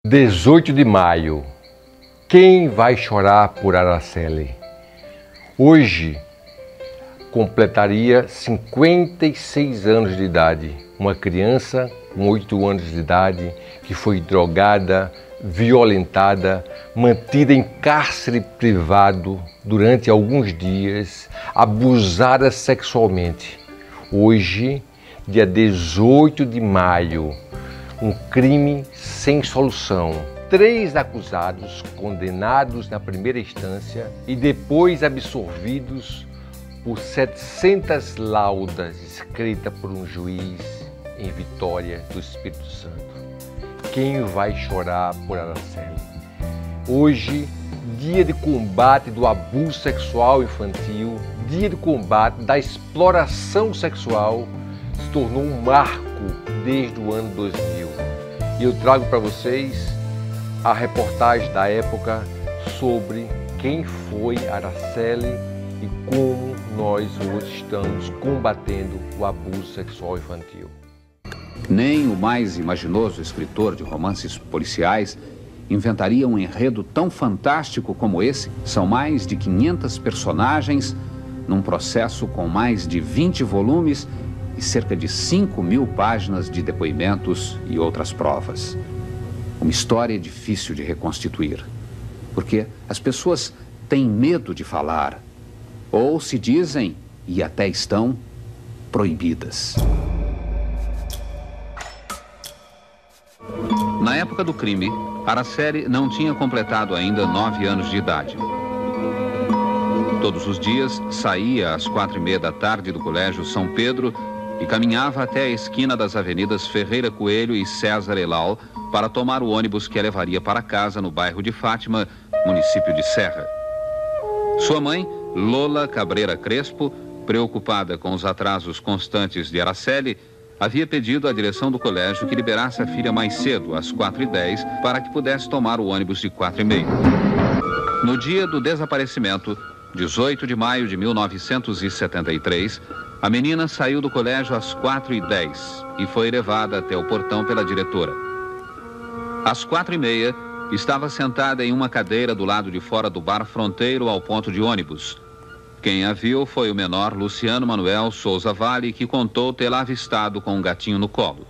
18 de maio. Quem vai chorar por Araceli? Hoje completaria 56 anos de idade. Uma criança com 8 anos de idade que foi drogada, violentada, mantida em cárcere privado durante alguns dias, abusada sexualmente. Hoje, dia 18 de maio, um crime sem solução. 3 acusados condenados na primeira instância e depois absolvidos por 700 laudas escritas por um juiz em Vitória do Espírito Santo. Quem vai chorar por Araceli? Hoje, dia de combate do abuso sexual infantil, dia de combate da exploração sexual, se tornou um marco desde o ano 2000. E eu trago para vocês a reportagem da época sobre quem foi Araceli e como nós hoje estamos combatendo o abuso sexual infantil. Nem o mais imaginoso escritor de romances policiais inventaria um enredo tão fantástico como esse. São mais de 500 personagens num processo com mais de 20 volumes e cerca de 5.000 páginas de depoimentos e outras provas. Uma história difícil de reconstituir, porque as pessoas têm medo de falar, ou se dizem, e até estão, proibidas. Na época do crime, Araceli não tinha completado ainda 9 anos de idade. Todos os dias saía às 4h30 da tarde do Colégio São Pedro e caminhava até a esquina das avenidas Ferreira Coelho e César Elal para tomar o ônibus que a levaria para casa no bairro de Fátima, município de Serra. Sua mãe, Lola Cabreira Crespo, preocupada com os atrasos constantes de Araceli, havia pedido à direção do colégio que liberasse a filha mais cedo, às 4h10, para que pudesse tomar o ônibus de 4h30. No dia do desaparecimento, 18 de maio de 1973, a menina saiu do colégio às 4h10 e foi levada até o portão pela diretora. Às 4h30, estava sentada em uma cadeira do lado de fora do bar fronteiro ao ponto de ônibus. Quem a viu foi o menor Luciano Manuel Souza Vale, que contou tê-la avistado com um gatinho no colo.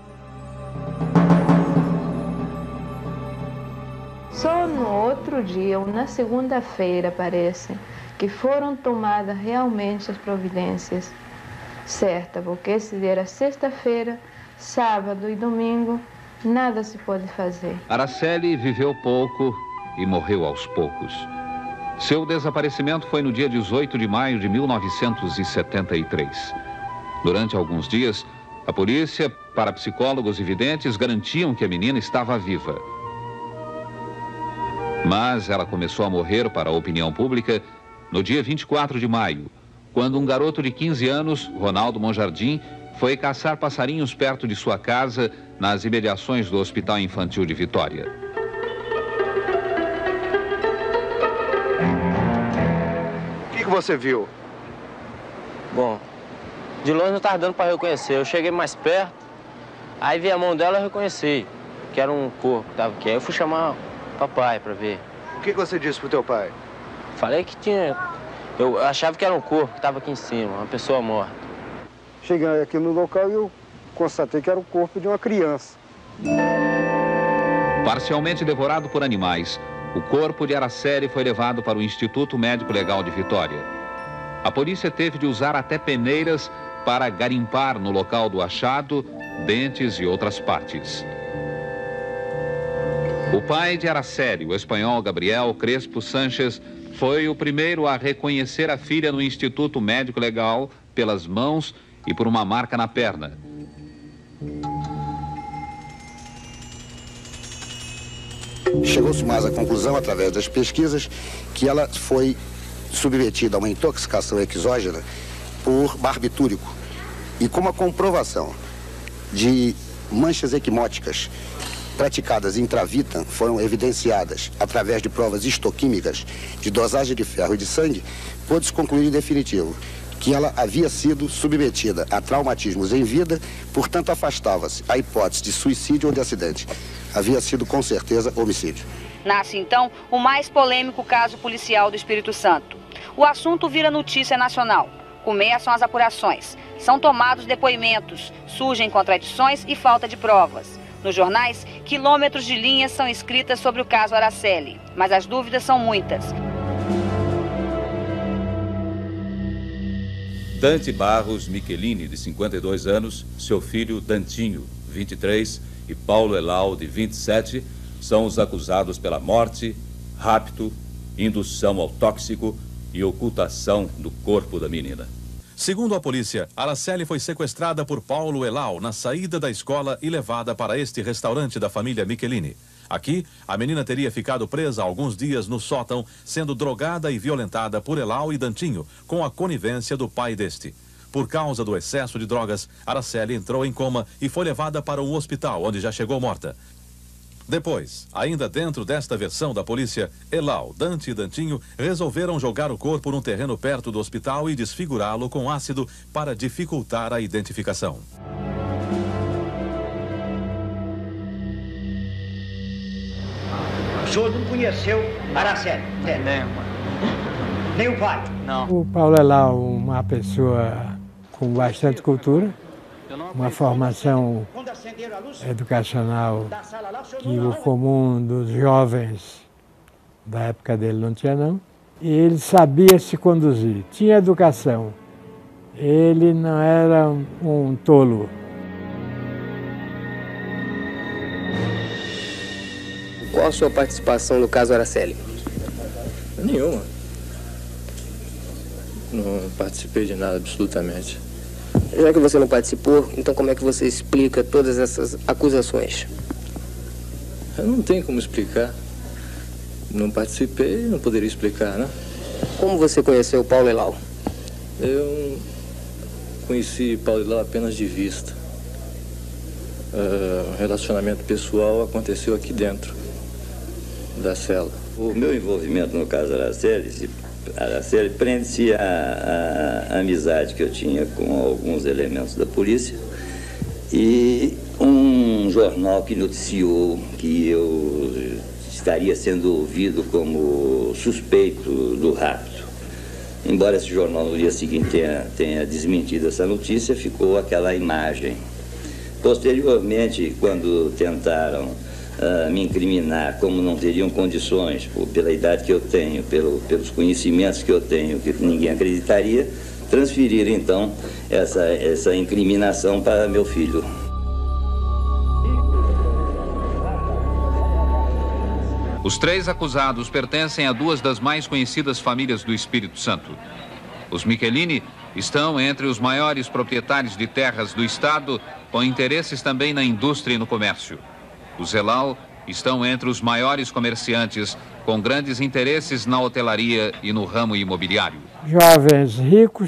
Só no outro dia, ou na segunda-feira, parece, que foram tomadas realmente as providências certas, porque esse dia era sexta-feira, sábado e domingo, nada se pode fazer. Araceli viveu pouco e morreu aos poucos. Seu desaparecimento foi no dia 18 de maio de 1973. Durante alguns dias, a polícia, parapsicólogos e videntes garantiam que a menina estava viva. Mas ela começou a morrer para a opinião pública no dia 24 de maio, quando um garoto de 15 anos, Ronaldo Monjardim, foi caçar passarinhos perto de sua casa, nas imediações do Hospital Infantil de Vitória. O que você viu? Bom, de longe não estava dando para reconhecer. Eu cheguei mais perto, aí vi a mão dela e reconheci que era um corpo que estava aqui. Aí eu fui chamar o papai para ver. O que você disse pro teu pai? Falei que tinha... Eu achava que era um corpo que estava aqui em cima, uma pessoa morta. Cheguei aqui no local e eu constatei que era o corpo de uma criança. Parcialmente devorado por animais, o corpo de Araceli foi levado para o Instituto Médico Legal de Vitória. A polícia teve de usar até peneiras para garimpar no local do achado dentes e outras partes. O pai de Araceli, o espanhol Gabriel Crespo Sanches, foi o primeiro a reconhecer a filha no Instituto Médico Legal pelas mãos e por uma marca na perna. Chegou-se mais à conclusão, através das pesquisas, que ela foi submetida a uma intoxicação exógena por barbitúrico. E como a comprovação de manchas equimóticas praticadas intravitam foram evidenciadas através de provas histoquímicas de dosagem de ferro e de sangue, pôde-se concluir em definitivo que ela havia sido submetida a traumatismos em vida, portanto afastava-se a hipótese de suicídio ou de acidente. Havia sido com certeza homicídio. Nasce então o mais polêmico caso policial do Espírito Santo. O assunto vira notícia nacional. Começam as apurações, são tomados depoimentos, surgem contradições e falta de provas. Nos jornais, quilômetros de linhas são escritas sobre o caso Araceli, mas as dúvidas são muitas. Dante Barros Michelini, de 52 anos, seu filho Dantinho, 23, e Paulo Elau, de 27, são os acusados pela morte, rapto, indução ao tóxico e ocultação do corpo da menina. Segundo a polícia, Araceli foi sequestrada por Paulo Elau na saída da escola e levada para este restaurante da família Michelini. Aqui, a menina teria ficado presa há alguns dias no sótão, sendo drogada e violentada por Elau e Dantinho, com a conivência do pai deste. Por causa do excesso de drogas, Araceli entrou em coma e foi levada para um hospital, onde já chegou morta. Depois, ainda dentro desta versão da polícia, Elau, Dante e Dantinho resolveram jogar o corpo num terreno perto do hospital e desfigurá-lo com ácido para dificultar a identificação. O senhor não conheceu Araceli? Nem o pai? Não. O Paulo Elau, uma pessoa com bastante cultura, uma formação educacional que o comum dos jovens da época dele não tinha, não. E ele sabia se conduzir, tinha educação. Ele não era um tolo. Qual a sua participação no caso Araceli? Nenhuma. Não participei de nada, absolutamente. Já que você não participou, então como é que você explica todas essas acusações? Eu não tenho como explicar. Não participei, não poderia explicar, né? Como você conheceu o Paulo Elau? Eu conheci Paulo Elau apenas de vista. O relacionamento pessoal aconteceu aqui dentro da cela. O meu envolvimento no caso Araceli prende-se à amizade que eu tinha com alguns elementos da polícia e um jornal que noticiou que eu estaria sendo ouvido como suspeito do rapto. Embora esse jornal no dia seguinte tenha desmentido essa notícia, ficou aquela imagem. Posteriormente, quando tentaram me incriminar, como não teriam condições, pela idade que eu tenho, pelos conhecimentos que eu tenho, que ninguém acreditaria, transferiram então essa incriminação para meu filho. Os três acusados pertencem a duas das mais conhecidas famílias do Espírito Santo. Os Michelini estão entre os maiores proprietários de terras do estado, com interesses também na indústria e no comércio. Os Elau estão entre os maiores comerciantes, com grandes interesses na hotelaria e no ramo imobiliário. Jovens ricos,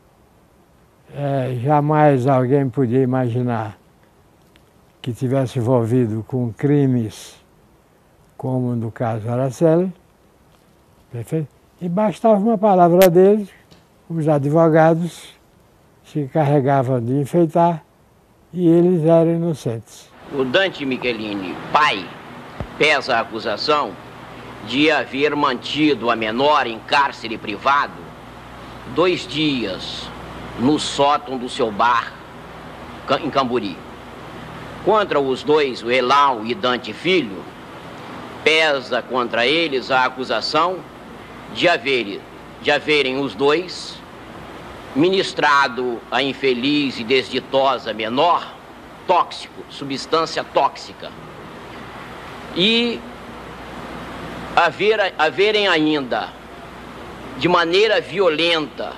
jamais alguém podia imaginar que tivesse envolvido com crimes como no caso Araceli, perfeito? E bastava uma palavra deles, os advogados se encarregavam de enfeitar e eles eram inocentes. O Dante Michelini, pai, pesa a acusação de haver mantido a menor em cárcere privado 2 dias no sótão do seu bar em Camburi. Contra os dois, o Elau e Dante Filho, pesa contra eles a acusação de haverem os dois ministrado a infeliz e desditosa menor tóxico, substância tóxica, e haverem ainda, de maneira violenta,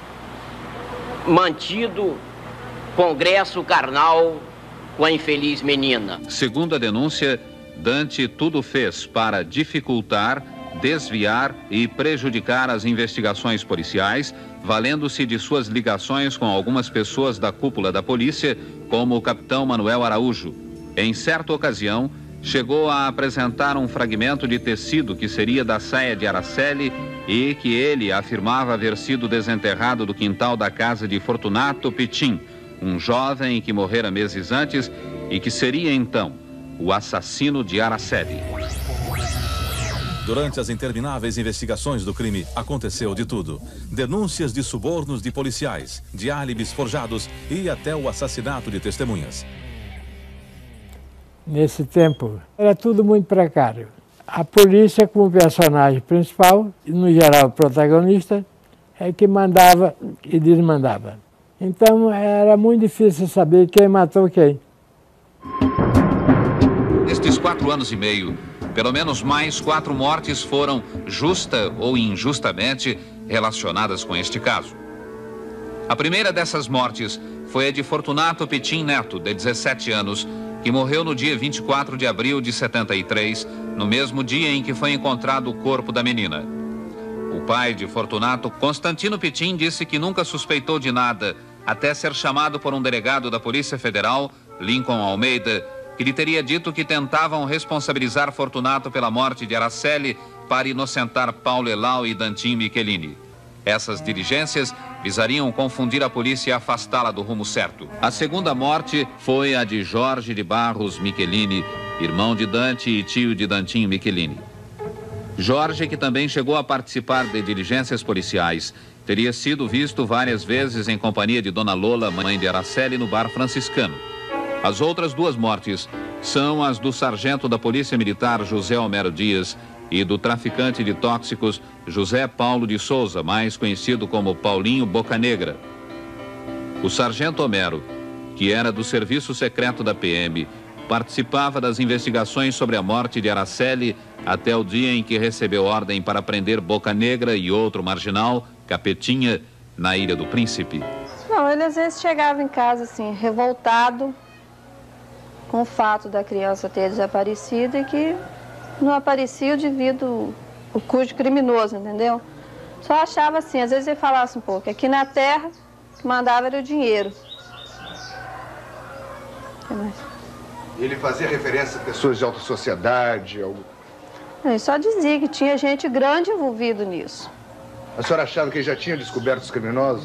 mantido congresso carnal com a infeliz menina. Segundo a denúncia, Dante tudo fez para dificultar, desviar e prejudicar as investigações policiais, valendo-se de suas ligações com algumas pessoas da cúpula da polícia, como o capitão Manuel Araújo. Em certa ocasião, chegou a apresentar um fragmento de tecido que seria da saia de Araceli e que ele afirmava haver sido desenterrado do quintal da casa de Fortunato Pitin, um jovem que morrera meses antes e que seria então o assassino de Araceli. Durante as intermináveis investigações do crime, aconteceu de tudo. Denúncias de subornos de policiais, de álibis forjados e até o assassinato de testemunhas. Nesse tempo, era tudo muito precário. A polícia, como personagem principal, e no geral o protagonista, é que mandava e desmandava. Então era muito difícil saber quem matou quem. Nestes 4 anos e meio, pelo menos mais 4 mortes foram, justa ou injustamente, relacionadas com este caso. A primeira dessas mortes foi a de Fortunato Pitin Neto, de 17 anos, que morreu no dia 24 de abril de 73, no mesmo dia em que foi encontrado o corpo da menina. O pai de Fortunato, Constantino Pitin, disse que nunca suspeitou de nada, até ser chamado por um delegado da Polícia Federal, Lincoln Almeida, que lhe teria dito que tentavam responsabilizar Fortunato pela morte de Araceli para inocentar Paulo Elau e Dantinho Michelini. Essas diligências visariam confundir a polícia e afastá-la do rumo certo. A segunda morte foi a de Jorge de Barros Michelini, irmão de Dante e tio de Dantinho Michelini. Jorge, que também chegou a participar de diligências policiais, teria sido visto várias vezes em companhia de Dona Lola, mãe de Araceli, no bar franciscano. As outras 2 mortes são as do sargento da Polícia Militar José Homero Dias e do traficante de tóxicos José Paulo de Souza, mais conhecido como Paulinho Bocanegra. O sargento Homero, que era do serviço secreto da PM, participava das investigações sobre a morte de Araceli até o dia em que recebeu ordem para prender Bocanegra e outro marginal, Capetinha, na Ilha do Príncipe. Não, ele às vezes chegava em casa assim, revoltado com o fato da criança ter desaparecido e que não aparecia devido ao cujo criminoso, entendeu? Só achava assim, às vezes ele falasse um pouco, que aqui na terra o que mandava era o dinheiro. Ele fazia referência a pessoas de alta sociedade, algo... Ele só dizia que tinha gente grande envolvida nisso. A senhora achava que ele já tinha descoberto os criminosos?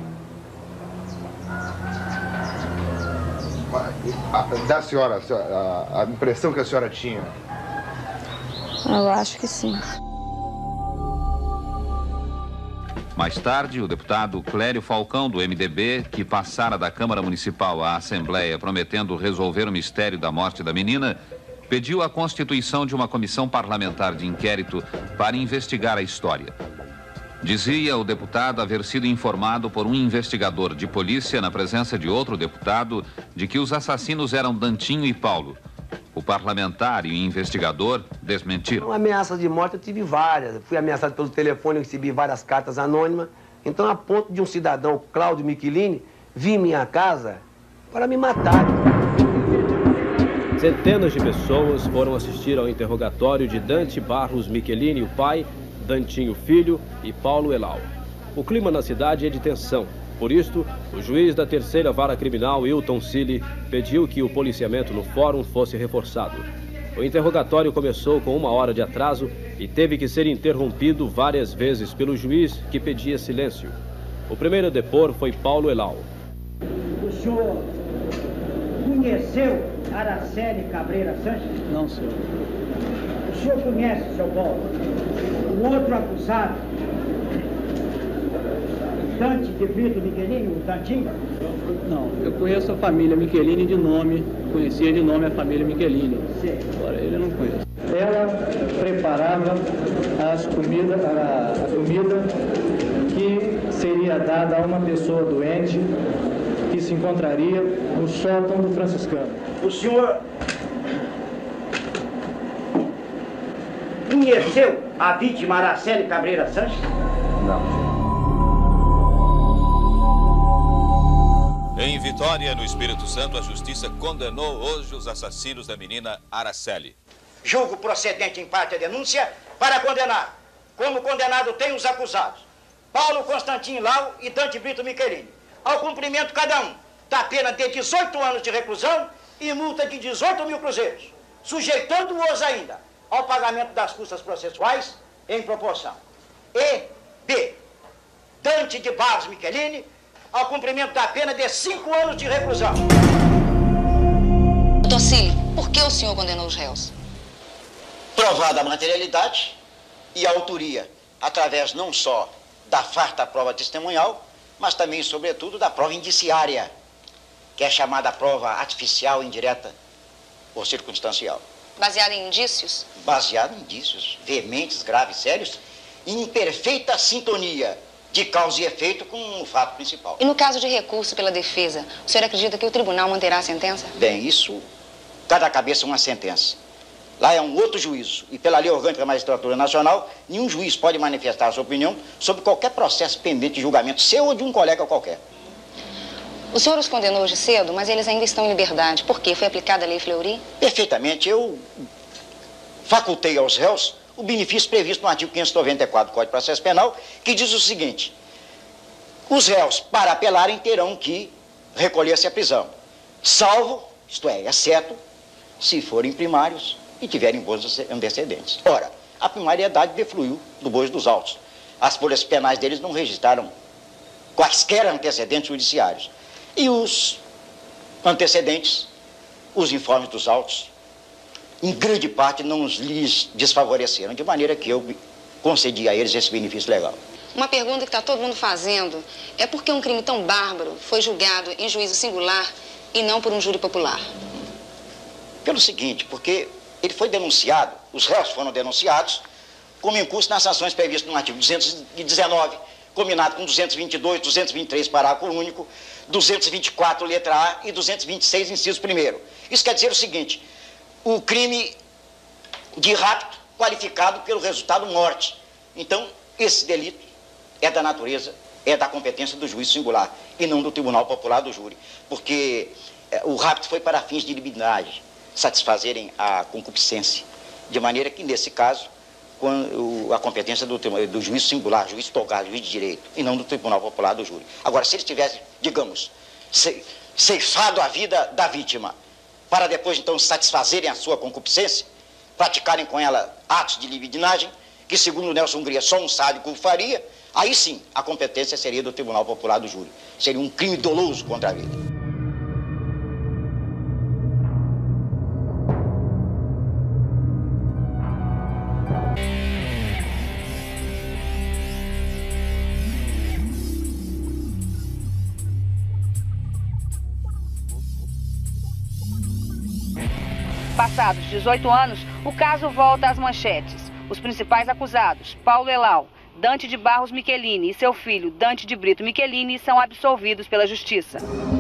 Da senhora, a impressão que a senhora tinha? Eu acho que sim. Mais tarde, o deputado Clério Falcão, do MDB, que passara da Câmara Municipal à Assembleia prometendo resolver o mistério da morte da menina, pediu a constituição de uma comissão parlamentar de inquérito para investigar a história. Dizia o deputado haver sido informado por um investigador de polícia, na presença de outro deputado, de que os assassinos eram Dantinho e Paulo. O parlamentar e o investigador desmentiram. Ameaças de morte eu tive várias. Fui ameaçado pelo telefone, eu recebi várias cartas anônimas. Então, a ponto de um cidadão, Cláudio Michelini, vir em minha casa para me matar. Centenas de pessoas foram assistir ao interrogatório de Dante Barros Michelini, o pai, Dantinho Filho e Paulo Elau. O clima na cidade é de tensão. Por isto, o juiz da 3ª Vara Criminal, Hilton Cili, pediu que o policiamento no fórum fosse reforçado. O interrogatório começou com 1 hora de atraso e teve que ser interrompido várias vezes pelo juiz, que pedia silêncio. O primeiro a depor foi Paulo Elau. O senhor conheceu Araceli Cabreira Sanches? Não, senhor. O senhor conhece, seu Paulo, o outro acusado, Dante de Brito Michelini, o Dantinho? Não, eu conheço a família Michelini de nome, conhecia de nome a família Michelini. Sim. Agora ele eu não conheço. Ela preparava a comida que seria dada a uma pessoa doente que se encontraria no sótão do franciscano. O senhor conheceu a vítima Araceli Cabreira Sanches? Não. Em Vitória, no Espírito Santo, a justiça condenou hoje os assassinos da menina Araceli. Julgo procedente em parte a denúncia para condenar. Como condenado tem os acusados, Paulo Constantino Lau e Dante Brito Michelini. Ao cumprimento cada um da pena de 18 anos de reclusão e multa de 18 mil cruzeiros, sujeitando-os ainda ao pagamento das custas processuais em proporção. E B. Dante de Barros Michelini, ao cumprimento da pena de 5 anos de reclusão. Doutor Cílio, por que o senhor condenou os réus? Provada a materialidade e a autoria, através não só da farta prova testemunhal, mas também, sobretudo, da prova indiciária, que é chamada prova artificial, indireta ou circunstancial. Baseado em indícios? Baseado em indícios veementes, graves, sérios, em perfeita sintonia de causa e efeito com o fato principal. E no caso de recurso pela defesa, o senhor acredita que o tribunal manterá a sentença? Bem, isso, cada cabeça é uma sentença. Lá é um outro juízo. E pela lei orgânica da magistratura nacional, nenhum juiz pode manifestar a sua opinião sobre qualquer processo pendente de julgamento seu ou de um colega qualquer. O senhor os condenou hoje cedo, mas eles ainda estão em liberdade. Por quê? Foi aplicada a lei Fleury? Perfeitamente. Eu facultei aos réus o benefício previsto no artigo 594 do Código de Processo Penal, que diz o seguinte: os réus, para apelarem, terão que recolher-se à prisão, salvo, isto é, exceto, se forem primários e tiverem bons antecedentes. Ora, a primariedade defluiu do bojo dos autos. As folhas penais deles não registraram quaisquer antecedentes judiciários. E os antecedentes, os informes dos autos, em grande parte não lhes desfavoreceram, de maneira que eu concedi a eles esse benefício legal. Uma pergunta que está todo mundo fazendo é por que um crime tão bárbaro foi julgado em juízo singular e não por um júri popular? Pelo seguinte, porque ele foi denunciado, os réus foram denunciados como incurso nas sanções previstas no artigo 219, combinado com 222, 223, parágrafo único, 224, letra A, e 226, inciso 1º. Isso quer dizer o seguinte: o crime de rapto qualificado pelo resultado morte. Então, esse delito é da natureza, é da competência do juiz singular e não do Tribunal Popular do Júri, porque o rapto foi para fins de liberdade, satisfazerem a concupiscência, de maneira que, nesse caso, a competência do juiz singular, juiz togado, juiz de direito, e não do Tribunal Popular do Júri. Agora, se eles tivessem, digamos, ceifado a vida da vítima, para depois, então, satisfazerem a sua concupiscência, praticarem com ela atos de libidinagem, que, segundo Nelson Hungria, só um sádico o faria, aí sim, a competência seria do Tribunal Popular do Júri. Seria um crime doloso contra a vida. Passados 18 anos, o caso volta às manchetes. Os principais acusados, Paulo Elau, Dante de Barros Michelini e seu filho, Dante de Brito Michelini, são absolvidos pela Justiça.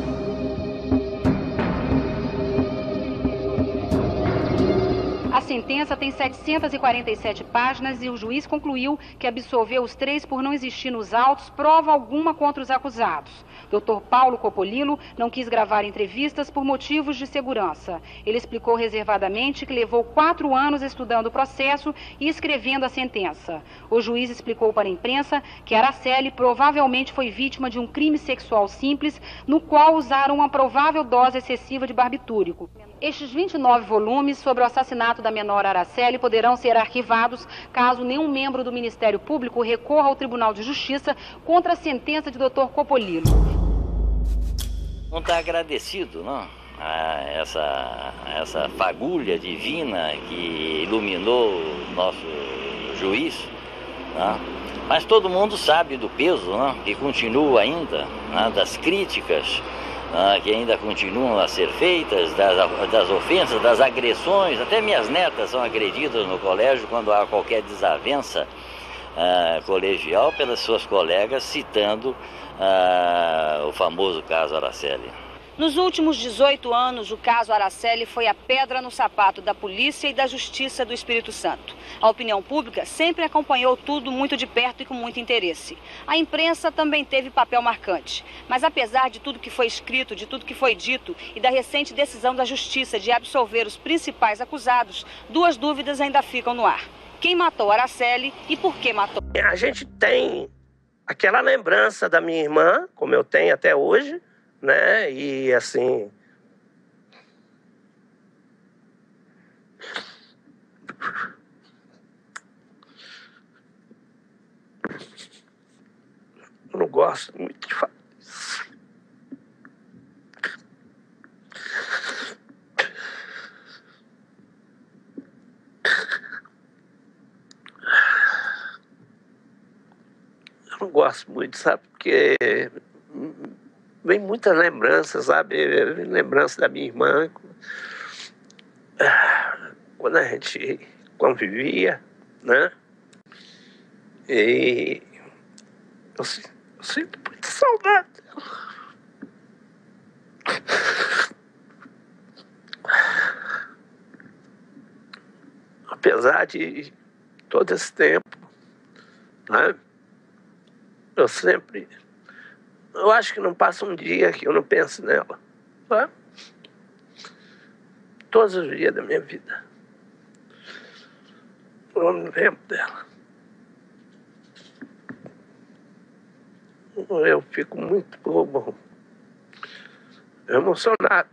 A sentença tem 747 páginas e o juiz concluiu que absolveu os 3 por não existir nos autos prova alguma contra os acusados. Dr. Paulo Copolilo não quis gravar entrevistas por motivos de segurança. Ele explicou reservadamente que levou 4 anos estudando o processo e escrevendo a sentença. O juiz explicou para a imprensa que Araceli provavelmente foi vítima de um crime sexual simples, no qual usaram uma provável dose excessiva de barbitúrico. Estes 29 volumes sobre o assassinato da menor Araceli poderão ser arquivados caso nenhum membro do Ministério Público recorra ao Tribunal de Justiça contra a sentença de Dr. Copolilo. Não está agradecido, não? A essa fagulha divina que iluminou o nosso juiz, não? Mas todo mundo sabe do peso, não? Que continua ainda, não? Das críticas, que ainda continuam a ser feitas, das ofensas, das agressões. Até minhas netas são agredidas no colégio quando há qualquer desavença colegial pelas suas colegas, citando o famoso caso Araceli. Nos últimos 18 anos, o caso Araceli foi a pedra no sapato da polícia e da Justiça do Espírito Santo. A opinião pública sempre acompanhou tudo muito de perto e com muito interesse. A imprensa também teve papel marcante. Mas apesar de tudo que foi escrito, de tudo que foi dito e da recente decisão da Justiça de absolver os principais acusados, 2 dúvidas ainda ficam no ar. Quem matou Araceli e por que matou? A gente tem aquela lembrança da minha irmã, como eu tenho até hoje, né? E assim, gosto muito de falar isso. Eu não gosto muito, sabe? Porque vem muitas lembranças, sabe? Lembrança da minha irmã. Quando a gente convivia, né? E eu sinto muita saudade dela. Apesar de todo esse tempo, né? Eu acho que não passa um dia que eu não pense nela, tá? Todos os dias da minha vida. Eu me lembro dela. Eu fico muito emocionado.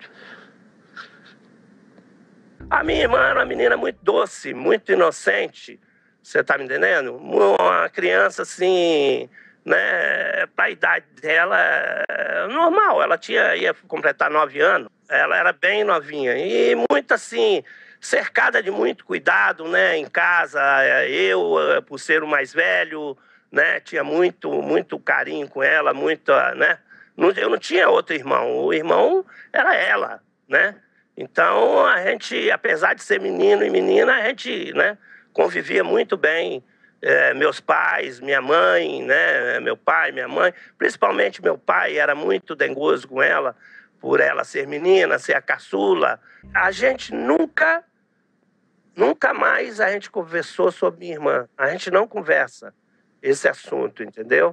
A minha irmã era uma menina muito doce, muito inocente. Você tá me entendendo? Uma criança assim, né? Pra idade dela, normal. Ela ia completar 9 anos. Ela era bem novinha. E muito assim, cercada de muito cuidado, né? Em casa, eu, por ser o mais velho, né? Tinha muito carinho com ela, né? Eu não tinha outro irmão. O irmão era ela, né? Então, a gente, apesar de ser menino e menina, a gente, né, convivia muito bem. Meus pais, minha mãe, né, meu pai, minha mãe, principalmente meu pai era muito dengoso com ela, por ela ser menina, ser a caçula. A gente nunca mais a gente conversou sobre minha irmã. A gente não conversa esse assunto, entendeu?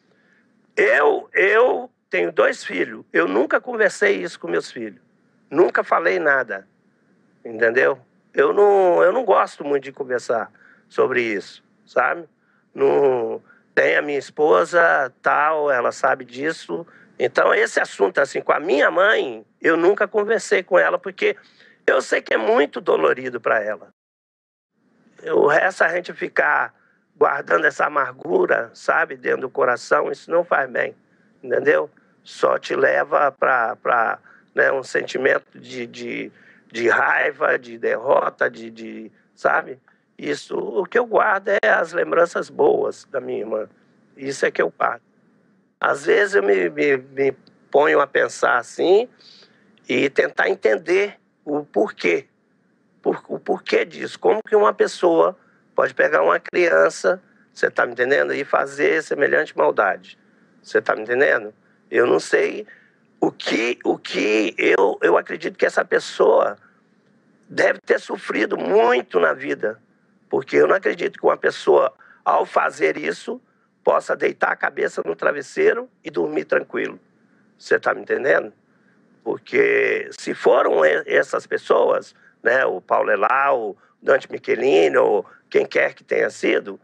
Eu tenho 2 filhos. Eu nunca conversei isso com meus filhos. Nunca falei nada, entendeu? Eu não gosto muito de conversar sobre isso, sabe? Tem a minha esposa, tal, ela sabe disso. Então, esse assunto, assim, com a minha mãe, eu nunca conversei com ela, porque eu sei que é muito dolorido para ela. O resto, a gente ficar guardando essa amargura, sabe, dentro do coração, isso não faz bem, entendeu? Só te leva para né, um sentimento de raiva, de derrota, sabe? Isso, o que eu guardo é as lembranças boas da minha irmã. Isso é que eu guardo. Às vezes eu me ponho a pensar assim e tentar entender o porquê. O porquê disso. Como que uma pessoa pode pegar uma criança, você está me entendendo, e fazer semelhante maldade. Você está me entendendo? Eu não sei o que eu acredito que essa pessoa deve ter sofrido muito na vida. Porque eu não acredito que uma pessoa, ao fazer isso, possa deitar a cabeça no travesseiro e dormir tranquilo. Você está me entendendo? Porque se foram essas pessoas, né, o Paulo Elau, o Dante Michelini, ou quem quer que tenha sido,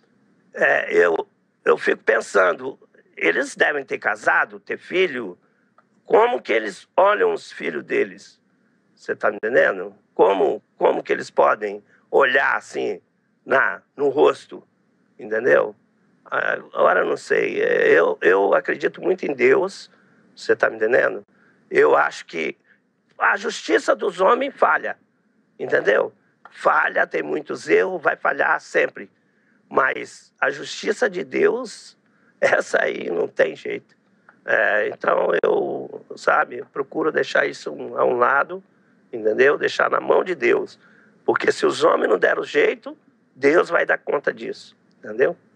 eu fico pensando, eles devem ter casado, ter filho. Como que eles olham os filhos deles? Você está me entendendo? Como que eles podem olhar assim no rosto? Entendeu? Agora eu não sei. Eu acredito muito em Deus. Você está me entendendo? Eu acho que a justiça dos homens falha. Entendeu? Falha, tem muitos erros, vai falhar sempre. Mas a justiça de Deus, essa aí não tem jeito. Então eu, sabe, procuro deixar isso a um lado, entendeu? Deixar na mão de Deus. Porque se os homens não deram jeito, Deus vai dar conta disso, entendeu?